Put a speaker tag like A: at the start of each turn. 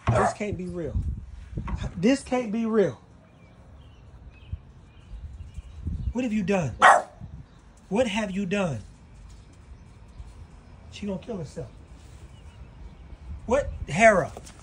A: This can't be real. This can't be real. What have you done? What have you done? She gonna kill herself. What? Hera.